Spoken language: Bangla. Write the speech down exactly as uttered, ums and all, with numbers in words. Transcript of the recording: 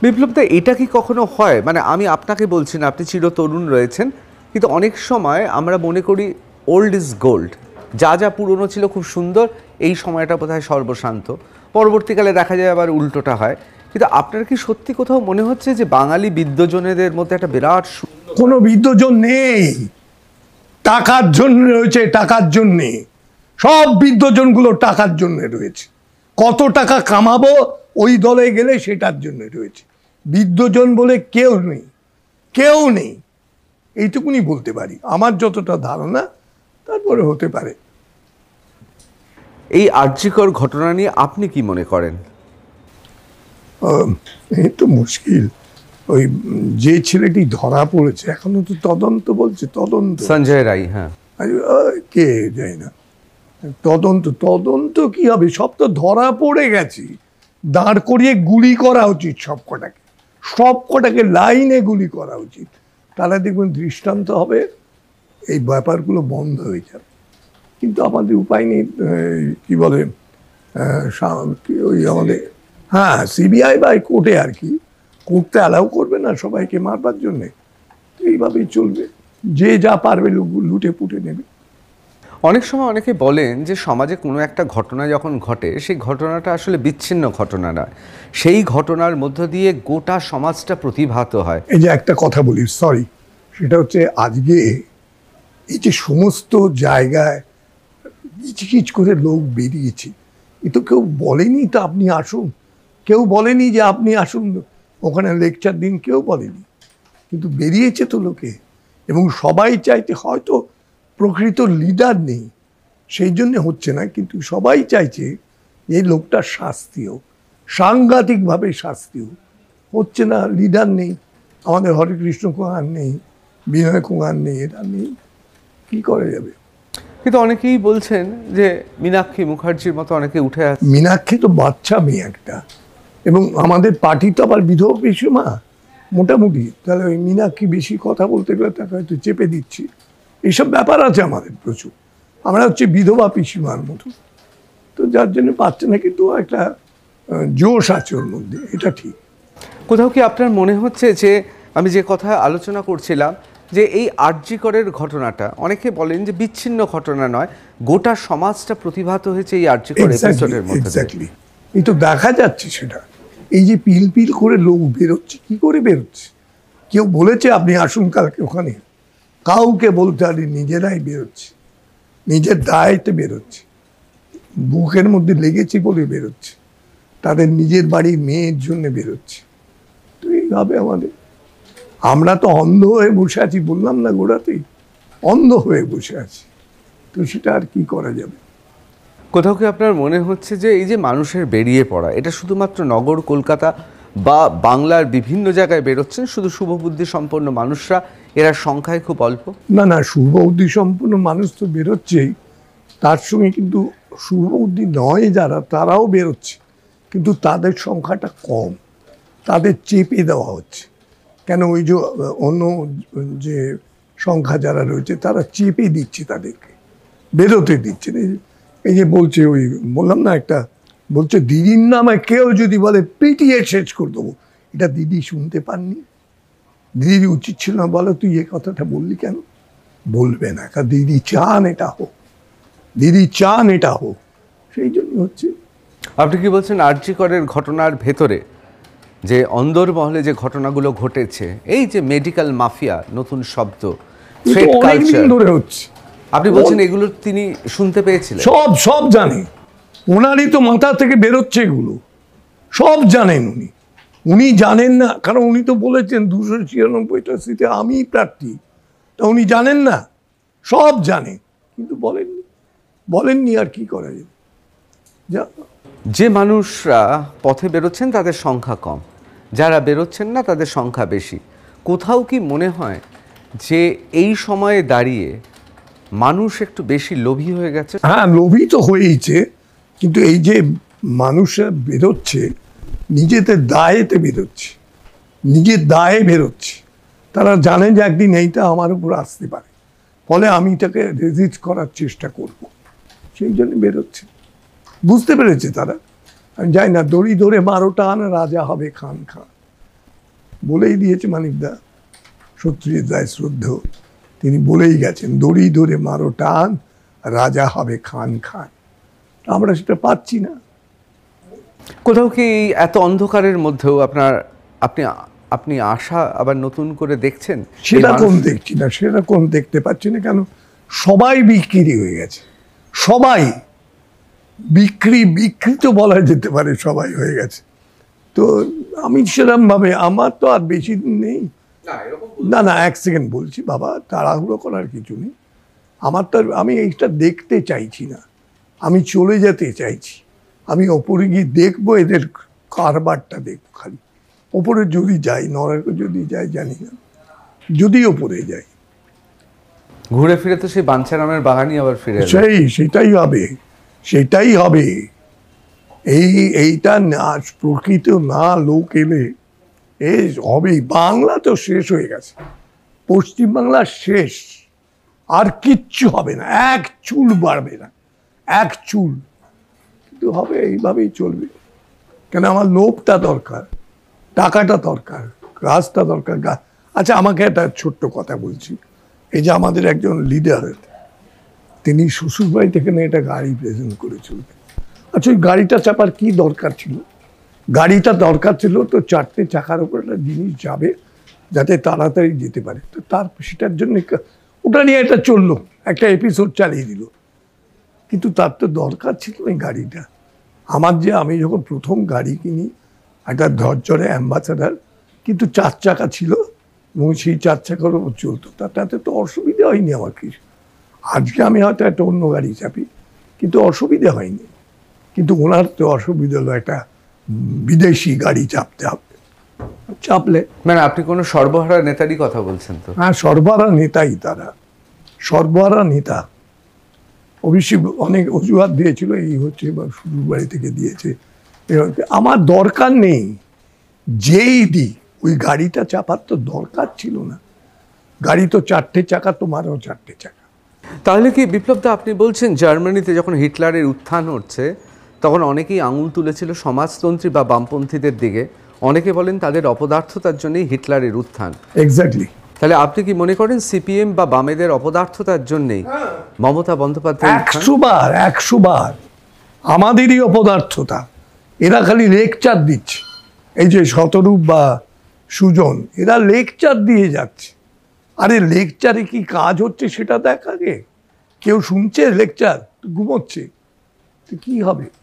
বিপ্লবদা, এটা কি কখনো হয়, মানে আমি আপনাকে বলছি না, আপনি চিরতরুণ রয়েছেন, কিন্তু অনেক সময় আমরা মনে করি ওল্ড ইজ গোল্ড, যা যা পুরনো ছিল খুব সুন্দর, এই সময়টা বোধহয় সর্বশান্ত, পরবর্তীকালে দেখা যায় আবার উল্টোটা হয়। কিন্তু আপনার কি সত্যি কোথাও মনে হচ্ছে যে বাঙালি বিদ্বজনেদের মধ্যে একটা বিরাট, কোনো বিদ্বজন নেই, টাকার জন্য রয়েছে, টাকার জন্যে সব বিদ্বজনগুলো টাকার জন্য রয়েছে, কত টাকা কামাবো ওই দলে গেলে সেটার জন্য রয়েছে। বিদ্বজন বলে কেউ নেই, কেউ নেই, এইটুকুনি বলতে পারি আমার যতটা ধারণা, তারপরে হতে পারে। এই আরজিকর ঘটনা নিয়ে আপনি কি মনে করেন? এই তো মুশকিল, ওই যে ছেলেটি ধরা পড়েছে এখনো তো তদন্ত বলছে, তদন্ত সঞ্জয় রায়, হ্যাঁ, কে যায় না, তদন্ত তদন্ত কি হবে, সব তো ধরা পড়ে গেছে, দাঁড় করিয়ে গুলি করা উচিত সব কটাকে, সব কটাকে লাইনে গুলি করা উচিত, তাহলে দেখবেন দৃষ্টান্ত হবে, এই ব্যাপারগুলো বন্ধ হয়ে যাবে। কিন্তু আমাদের উপায় নেই, কি বলে ওই আমাদের, হ্যাঁ সিবিআই বা কোর্টে আর কি, কোর্টে অ্যালাউ করবে না সবাইকে মারবার জন্যে, এইভাবেই চলবে, যে যা পারবে লুটে পুটে নেবে। অনেক সময় অনেকে বলেন যে সমাজে কোনো একটা ঘটনা যখন ঘটে, সেই ঘটনাটা আসলে বিচ্ছিন্ন ঘটনা নয়, সেই ঘটনার মধ্য দিয়ে গোটা সমাজটা প্রতিভাত হয়। এই যে একটা কথা বলি, সরি, সেটা হচ্ছে আজকে এই যে সমস্ত জায়গায় কিচকিচ করে লোক বেরিয়েছে, এ তো কেউ বলেনি তো আপনি আসুন, কেউ বলেনি যে আপনি আসুন ওখানে লেকচার দিন, কেউ বলেনি, কিন্তু বেরিয়েছে তো লোকে, এবং সবাই চাইতে, হয়তো প্রকৃত লিডার নেই সেই জন্য হচ্ছে না, কিন্তু সবাই চাইছে এই লোকটার শাস্তি হোক, সাংঘাতিকভাবে শাস্তি হোক, হচ্ছে না, লিডার নেই, আমাদের হরেকৃষ্ণ কুমার নেই, বিনয় কুমার নেই, এরা নেই, কি করা যাবে। কিন্তু অনেকেই বলছেন যে মীনাক্ষী মুখার্জির মতো অনেকে উঠে আসে। মীনাক্ষী তো বাচ্চা মেয়ে একটা, এবং আমাদের পার্টি তো আবার বিধবা পিসিমা মোটামুটি, তাহলে ওই মীনাক্ষী বেশি কথা বলতে গেলে তাকে হয়তো চেপে দিচ্ছি, এইসব ব্যাপার আছে আমাদের প্রচুর, আমরা হচ্ছে বিধবা পিসিমার মতো, তো যার জন্য পাচ্ছে না, কিন্তু একটা জোশ আছে ওর মধ্যে, এটা ঠিক। কোথাও কি আপনার মনে হচ্ছে যে আমি যে কথা আলোচনা করছিলাম, যে এই আরজিকরের ঘটনাটা অনেকে বলেন যে বিচ্ছিন্ন ঘটনা নয়, গোটা সমাজটা প্রতিভাত হয়েছে এই আরজিকর এপিসোডের মধ্যে? এক্স্যাক্টলি, এই তো দেখা যাচ্ছে সেটা, এই যে পিল পিল করে লোক বেরোচ্ছে, কি করে বেরোচ্ছে, কেউ বলেছে আপনি আসুন কালকে ওখানে, কাউকে বলতে পারি, নিজেরাই বেরোচ্ছে, নিজের দায়িত্বে বেরোচ্ছে, বুকের মধ্যে লেগেছে বলে বেরোচ্ছে, তাদের নিজের বাড়ির মেয়ের জন্য বেরোচ্ছে, তো এইভাবে আমাদের, আমরা তো অন্ধ হয়ে বসে আছি, বললাম না গোড়াতেই, অন্ধ হয়ে বসে আছি, তো সেটা আর কি করা যাবে। কোথাও কি আপনার মনে হচ্ছে যে এই যে মানুষের বেরিয়ে পড়া, এটা শুধুমাত্র নগর কলকাতা বা বাংলার বিভিন্ন জায়গায় বেরোচ্ছেন শুধু শুভবুদ্ধি সম্পন্ন মানুষরা, এরা সংখ্যায় খুব অল্প? না না, শুভবুদ্ধি সম্পন্ন মানুষ তো বেরোচ্ছেই, তার সঙ্গে কিন্তু শুভবুদ্ধি নয় যারা, তারাও বেরোচ্ছে, কিন্তু তাদের সংখ্যাটা কম, তাদের চেপে দেওয়া হচ্ছে, কেন ওই যে অন্য যে সংখ্যা যারা রয়েছে তারা চেপে দিচ্ছে, তাদেরকে বেরোতে দিচ্ছে না। এই যে বলছে, ওই বললাম না একটা, বলছে দিদির নামে কেউ যদি বলে পিটিয়ে শেষ করে দেবো, এটা দিদি শুনতে পাননি, দিদি উচিত ছিল না, বলো তুই এ কথাটা বললি কেন, বলবে না, কারণ দিদি চান এটা হোক, দিদি চান এটা হোক, সেই জন্য হচ্ছে। আপনি কি বলছেন আরজিকরের ঘটনার ভেতরে যে অন্দরমহলে যে ঘটনাগুলো ঘটেছে, এই যে মেডিকেল মাফিয়া, নতুন শব্দ, থ্রেট কালচার ধরে হচ্ছে, আপনি বলছেন এগুলো তিনি শুনতে পেয়েছিলেন? সব সব জানে, ওনারই তো মাথা থেকে বেরোচ্ছে এগুলো, সব জানেন উনি, উনি জানেন না, কারণ উনি তো বলেছেন দুশো ছিয়ানব্বইটা সিটে আমি প্রার্থী, তা উনি জানেন না, সব জানে, কিন্তু বলেননি, বলেননি, আর কি করা যাবে। যা, যে মানুষরা পথে বেরোচ্ছেন তাদের সংখ্যা কম, যারা বেরোচ্ছেন না তাদের সংখ্যা বেশি। কোথাও কি মনে হয় যে এই সময়ে দাঁড়িয়ে মানুষ একটু বেশি লোভী হয়ে গেছে? হ্যাঁ, লোভী তো হয়েইছে, কিন্তু এই যে মানুষরা বেরোচ্ছে, নিজেদের দায়েতে বেরোচ্ছে, নিজের দায়ে বেরোচ্ছে, তারা জানেন যে একদিন এইটা আমার উপর আসতে পারে, ফলে আমি এটাকে রেজিস্ট করার চেষ্টা করব, সেই জন্য বেরোচ্ছে, বুঝতে পেরেছে তারা। আমি যাই না, দড়ি ধরে বারোটা আনা রাজা হবে খান খান, বলেই দিয়েছে মানিকদা, সত্যজিৎ রায় শ্রদ্ধেয়, তিনি বলেই গেছেন, দড়ি ধরে মারো টান, রাজা হবে খান খান। আমরা সেটা পাচ্ছি না। কোথাও কি এই এত অন্ধকারের মধ্যেও আপনার আপনি আপনি আশা আবার নতুন করে দেখছেন? সেরকম দেখছি না, সেরকম দেখতে পাচ্ছি না। কেন? সবাই বিক্রি হয়ে গেছে, সবাই বিক্রি বিক্রি তো বলা যেতে পারে, সবাই হয়ে গেছে। তো আমি সেরকম ভাবে, আমার তো আর বেশি দিন নেই। না না এক সেকেন্ড বলছি বাবা, তাড়াহুড়ো করার কিছু নেই। আমার তো আমি এইটা দেখতে চাইছি না, আমি চলে যেতে চাইছি। আমি ওপরে গিয়ে দেখবো, এদের কারবারটা দেখবো খালি। ওপরে যদি যাই, নরকে যদি যাই জানি না, যদি ওপরে যাই, ঘুরে ফিরে তো সেই বাঞ্ছারামের বাগানই আবার ফিরে এলো। সেই সেটাই হবে, সেটাই হবে। এই এইটা না, প্রকৃত না লোক এলে এ হবেই। বাংলা তো শেষ হয়ে গেছে, পশ্চিমবাংলা শেষ, আর কিচ্ছু হবে না, এক চুল বাড়বে না, এক চুল। কিন্তু হবে, এইভাবেই চলবে। কেন? আমার লোভটা দরকার, টাকাটা দরকার, গাছটা দরকার। আচ্ছা আমাকে একটা ছোট্ট কথা বলছি, এই যে আমাদের একজন লিডার, তিনি শ্বশুরবাড়ি থেকে না এটা গাড়ি প্রেজেন্ট করেছিল। আচ্ছা ওই গাড়িটা চাপার কি দরকার ছিল? গাড়িটা দরকার ছিল তো চারটে চাকার উপর একটা জিনিস যাবে, যাতে তাড়াতাড়ি যেতে পারে। তো তার সেটার জন্য ওটা নিয়ে এটা চললো, একটা এপিসোড চালিয়ে দিল। কিন্তু তার তো দরকার ছিল এই গাড়িটা। আমার যে, আমি যখন প্রথম গাড়ি কিনি, একটা ধরজরে অ্যাম্বাসাডার, কিন্তু চার চাকা ছিল এবং সেই চার চাকার উপর চলতো, তাতে তো অসুবিধা হয়নি আমার কিছু। আজকে আমি হয়তো একটা অন্য গাড়ি চাপি, কিন্তু অসুবিধা হয়নি। কিন্তু ওনার তো অসুবিধা হলো, একটা বিদেশি গাড়ি চাপতে হবে, চাপলে। মানে আপনি কোনো সর্বহারা নেতারই কথা বলছেন তো? হ্যাঁ, সর্বহারা নেতাই তারা, সর্বহারা নেতা। অবশ্যই অনেক অজুহাত দিয়েছিল, এই হচ্ছে বা শ্বশুর বাড়ি থেকে দিয়েছে। আমার দরকার নেই, যেই দিই ওই গাড়িটা চাপার তো দরকার ছিল না। গাড়ি তো চারটে চাকা, তোমারও চারটে চাকা। তাহলে কি বিপ্লবদা আপনি বলছেন জার্মানিতে যখন হিটলারের উত্থান হচ্ছে, তখন অনেকেই আঙুল তুলেছিল সমাজতন্ত্রী বা বামপন্থীদের দিকে, অনেকে বলেন তাদের অপদার্থতার জন্যই হিটলারের উত্থান। এক্স্যাক্টলি। তাহলে আপনি কি মনে করেন সিপিএম বা বামেদের অপদার্থতার জন্যই মমতা বন্দ্যোপাধ্যায়? একশো বার একশো বার আমাদেরই অপদার্থতা। এরা খালি লেকচার দিচ্ছে, এই যে শতরূপ বা সুজন, এরা লেকচার দিয়ে যাচ্ছে। আরে লেকচারে কি কাজ হচ্ছে সেটা দেখ আগে। কেউ শুনছে লেকচার? ঘুমোচ্ছে, কি হবে?